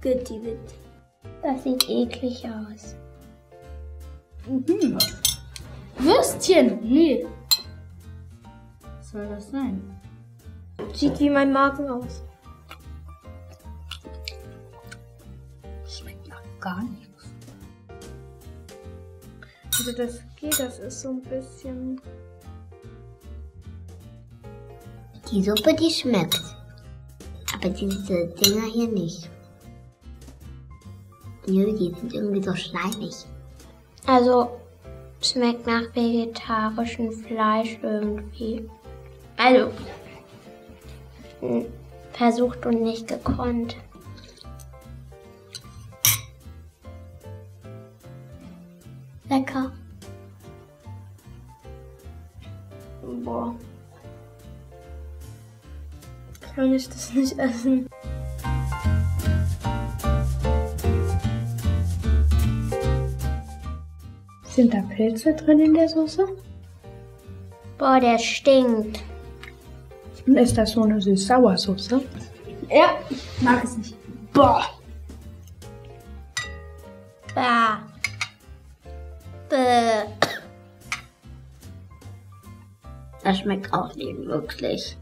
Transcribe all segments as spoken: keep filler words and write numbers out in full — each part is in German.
Gitti, gitti. Das sieht eklig aus. Mhm. Würstchen? Nee. Was soll das sein? Sieht wie mein Magen aus. Schmeckt nach gar nichts. Also das geht, das ist so ein bisschen... Die Suppe, die schmeckt. Aber diese Dinger hier nicht. Nö, die sind irgendwie so schleimig. Also, schmeckt nach vegetarischem Fleisch irgendwie. Also, mh, versucht und nicht gekonnt. Lecker. Boah. Kann ich das nicht essen? Sind da Pilze drin in der Soße? Boah, der stinkt. Und ist das so eine Süß-Sauer-Soße? Ja, ich mag es nicht. Boah. Bah. Bäh. Das schmeckt auch nicht wirklich.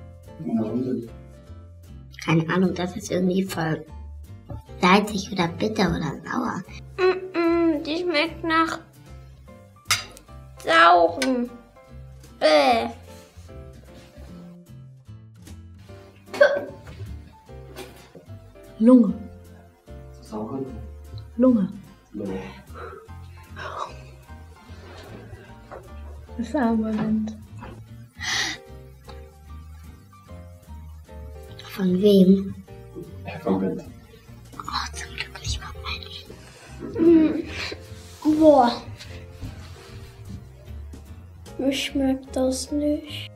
Keine Ahnung, das ist irgendwie voll salzig oder bitter oder sauer. Mm-mm, die schmeckt nach Sauren. Bäh. Lunge. Saure. Lunge. Lunge. Das arme Rind. Von wem? Vom Rind. Oh, zum Glück nicht vom Mensch. Mm. Boah. Mir schmeckt das nicht.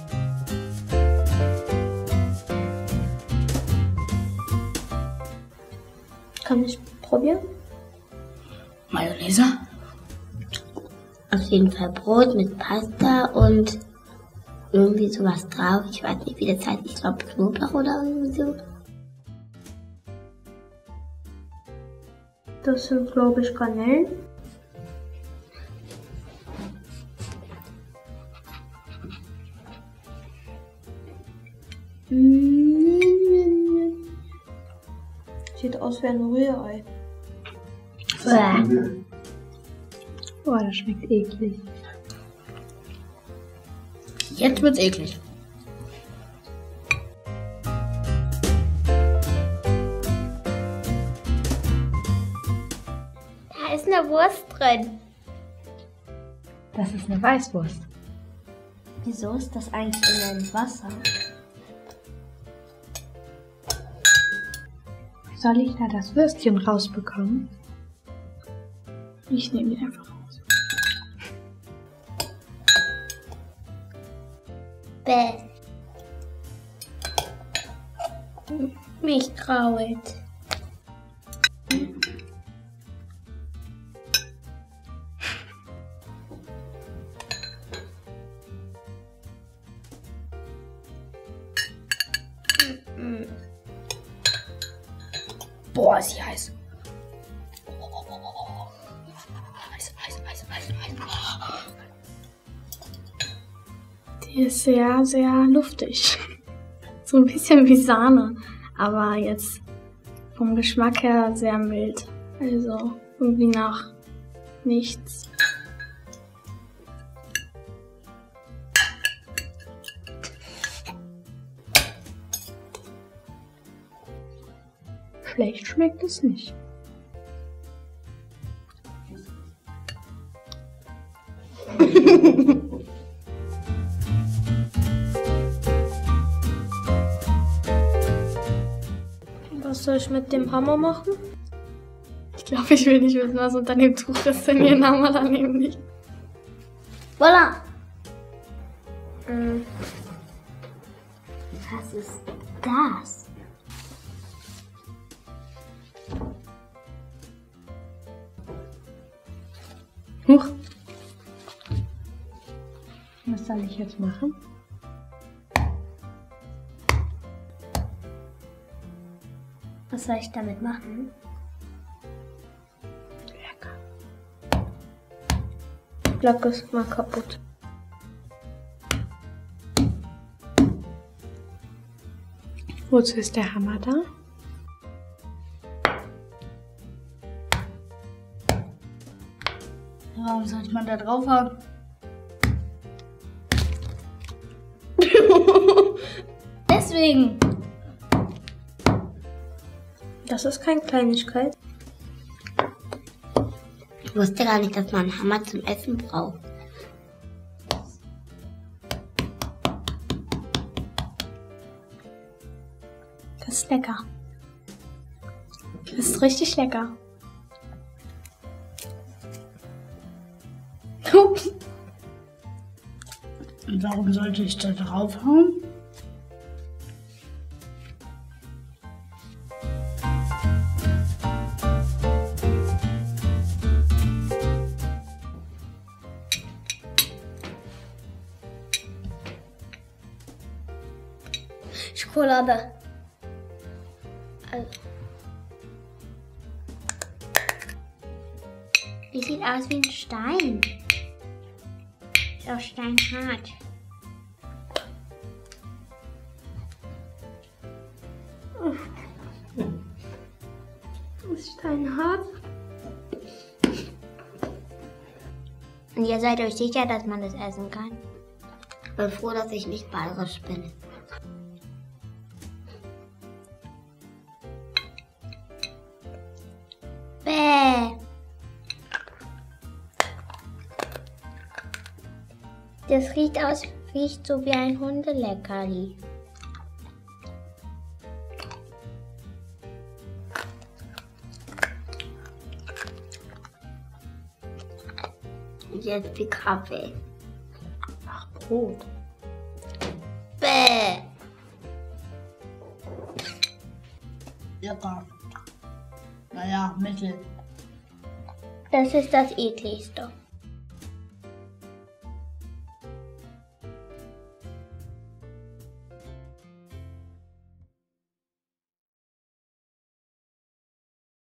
Kann ich probieren? Mayonnaise? Auf jeden Fall Brot mit Pasta und irgendwie sowas drauf. Ich weiß nicht, wie das heißt. Ich glaube Knoblauch oder irgendwie so. Das sind, glaube ich, Garnelen. Sieht aus wie ein Rührei. Bäh. Oh, das schmeckt eklig. Jetzt wird's eklig. Da ist eine Wurst drin. Das ist eine Weißwurst. Wieso ist das eigentlich in einem Wasser? Soll ich da das Würstchen rausbekommen? Ich nehme die einfach raus. Bäh. Mich grault. Boah, ist sie heiß. Heiß, heiß, heiß, heiß, heiß. Die ist sehr, sehr luftig. So ein bisschen wie Sahne. Aber jetzt vom Geschmack her sehr mild. Also irgendwie nach nichts. Schlecht schmeckt es nicht. Was soll ich mit dem Hammer machen? Ich glaube, ich will nicht wissen, was unter dem Tuch ist, denn den Hammer daneben nicht. Voilà! Mm. Was ist das? Huch. Was soll ich jetzt machen? Was soll ich damit machen? Lecker. Ich glaube, das ist mal kaputt. Wozu ist der Hammer da? Warum sollte man da draufhauen? Deswegen. Das ist keine Kleinigkeit. Ich wusste gar nicht, dass man einen Hammer zum Essen braucht. Das ist lecker. Das ist richtig lecker. Und warum sollte ich da draufhauen? Schokolade. Also. Die sieht aus wie ein Stein. Ist auch steinhart. Das ist steinhart. Und ihr seid euch sicher, dass man das essen kann? Ich bin froh, dass ich nicht bayerisch bin. Bäh. Das riecht aus, riecht so wie ein Hundeleckerli. Und jetzt die Kaffee. Ach, Brot. Bäh. Lecker. Naja, mittel. Das ist das ekligste.